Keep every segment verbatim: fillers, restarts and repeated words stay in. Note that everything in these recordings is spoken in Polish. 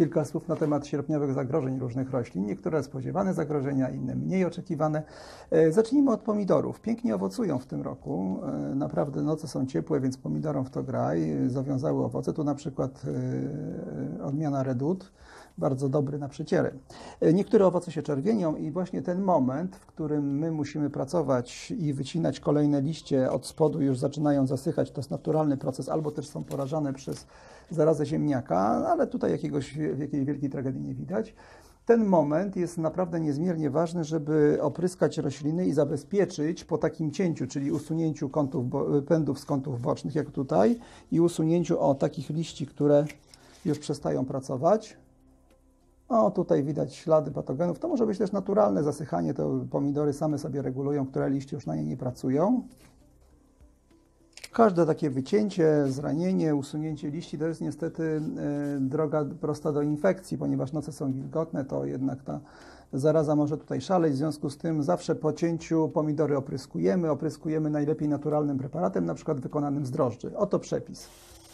Kilka słów na temat sierpniowych zagrożeń różnych roślin. Niektóre spodziewane zagrożenia, inne mniej oczekiwane. Zacznijmy od pomidorów. Pięknie owocują w tym roku. Naprawdę noce są ciepłe, więc pomidorom w to graj. Zawiązały owoce. Tu na przykład odmiana Redut. Bardzo dobry na przeciery. Niektóre owoce się czerwienią i właśnie ten moment, w którym my musimy pracować i wycinać kolejne liście od spodu, już zaczynają zasychać, to jest naturalny proces, albo też są porażane przez zarazę ziemniaka, ale tutaj jakiegoś, jakiejś wielkiej tragedii nie widać. Ten moment jest naprawdę niezmiernie ważny, żeby opryskać rośliny i zabezpieczyć po takim cięciu, czyli usunięciu kątów, pędów z kątów bocznych, jak tutaj, i usunięciu o takich liści, które już przestają pracować. O, tutaj widać ślady patogenów. To może być też naturalne zasychanie, to pomidory same sobie regulują, które liście już na nie nie pracują. Każde takie wycięcie, zranienie, usunięcie liści to jest niestety y, droga prosta do infekcji, ponieważ noce są wilgotne, to jednak ta zaraza może tutaj szaleć. W związku z tym zawsze po cięciu pomidory opryskujemy. Opryskujemy najlepiej naturalnym preparatem, na przykład wykonanym z drożdży. Oto przepis.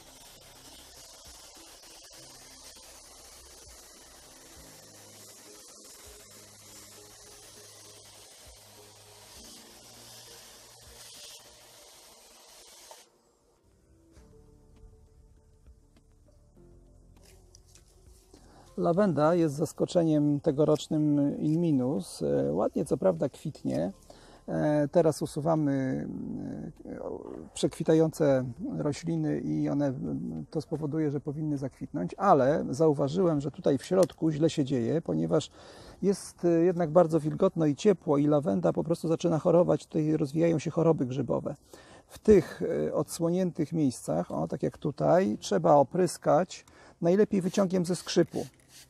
Lawenda jest zaskoczeniem tegorocznym in minus. Ładnie co prawda kwitnie. Teraz usuwamy przekwitające rośliny i one to spowoduje, że powinny zakwitnąć, ale zauważyłem, że tutaj w środku źle się dzieje, ponieważ jest jednak bardzo wilgotno i ciepło i lawenda po prostu zaczyna chorować, tutaj rozwijają się choroby grzybowe. W tych odsłoniętych miejscach, o tak jak tutaj, trzeba opryskać najlepiej wyciągiem ze skrzypu.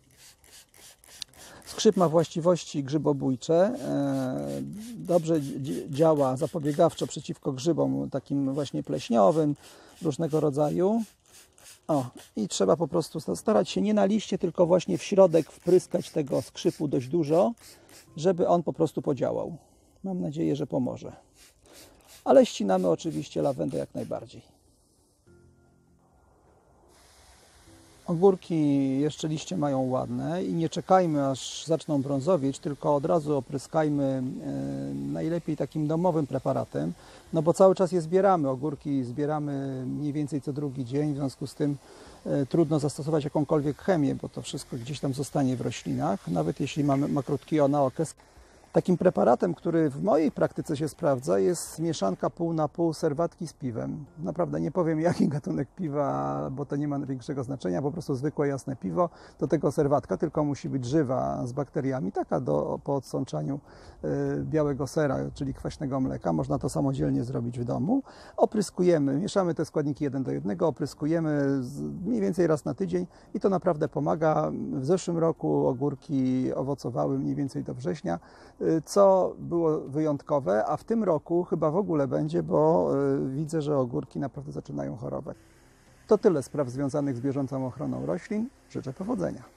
Skrzyp ma właściwości grzybobójcze, dobrze działa zapobiegawczo przeciwko grzybom takim właśnie pleśniowym, różnego rodzaju. O, i trzeba po prostu starać się nie na liście, tylko właśnie w środek wpryskać tego skrzypu dość dużo, żeby on po prostu podziałał. Mam nadzieję, że pomoże. Ale ścinamy oczywiście lawendę jak najbardziej. Ogórki jeszcze liście mają ładne i nie czekajmy, aż zaczną brązowieć, tylko od razu opryskajmy najlepiej takim domowym preparatem, no bo cały czas je zbieramy. Ogórki zbieramy mniej więcej co drugi dzień, w związku z tym trudno zastosować jakąkolwiek chemię, bo to wszystko gdzieś tam zostanie w roślinach, nawet jeśli mamy, ma krótki na okres. Takim preparatem, który w mojej praktyce się sprawdza, jest mieszanka pół na pół serwatki z piwem. Naprawdę nie powiem jaki gatunek piwa, bo to nie ma większego znaczenia, po prostu zwykłe jasne piwo. Do tego serwatka, tylko musi być żywa z bakteriami, taka do, po odsączaniu y, białego sera, czyli kwaśnego mleka. Można to samodzielnie zrobić w domu. Opryskujemy, mieszamy te składniki jeden do jednego, opryskujemy z, mniej więcej raz na tydzień i to naprawdę pomaga. W zeszłym roku ogórki owocowały mniej więcej do września, co było wyjątkowe, a w tym roku chyba w ogóle będzie, bo widzę, że ogórki naprawdę zaczynają chorować. To tyle spraw związanych z bieżącą ochroną roślin. Życzę powodzenia.